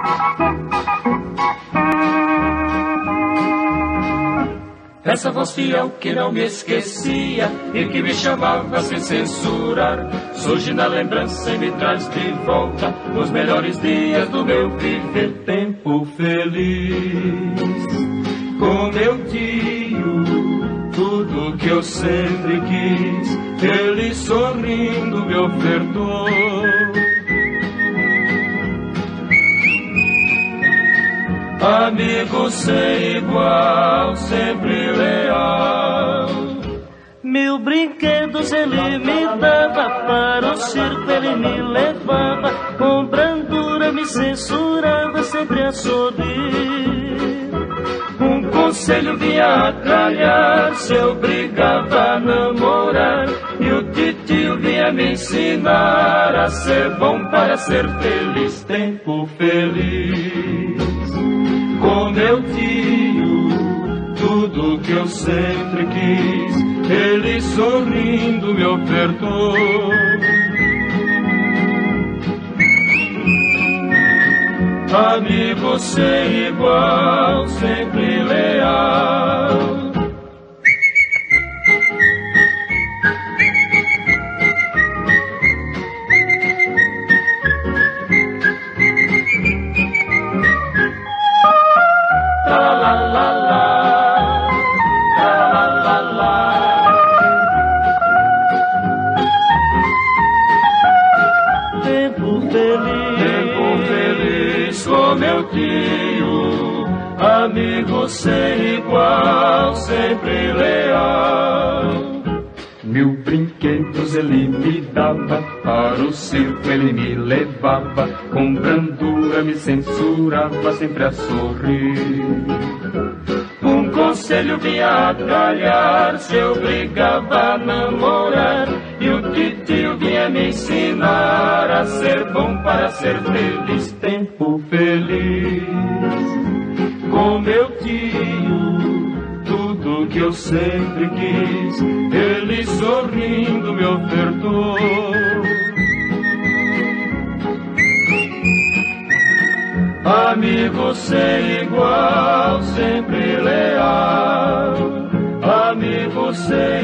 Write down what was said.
Essa voz fiel que não me esquecia e que me chamava sem censurar, surge na lembrança e me traz de volta os melhores dias do meu viver. Tempo feliz com meu tio, tudo que eu sempre quis, ele sorrindo me ofertou. Amigo sem igual, sempre leal. Mil brinquedos ele me dava, para o circo ele me levava, com brandura me censurava, sempre a sorrir. Um conselho vinha a calhar, se eu brigava a namorar, e o titio vinha me ensinar a ser bom para ser feliz. Tempo feliz com meu tio, tudo que eu sempre quis, ele sorrindo me ofertou. Amigo sem igual, sempre leal. Com meu tio, amigo sem igual, sempre leal. Mil brinquedos ele me dava, para o circo ele me levava, com brandura me censurava, sempre a sorrir. Um conselho vinha a calhar, se eu brigava a namorar, e o titio vinha me ensinar a ser bom para ser feliz. Tempo feliz com meu tio, tudo que eu sempre quis, ele sorrindo me ofertou. Amigo sem igual, sempre leal. Amigo sem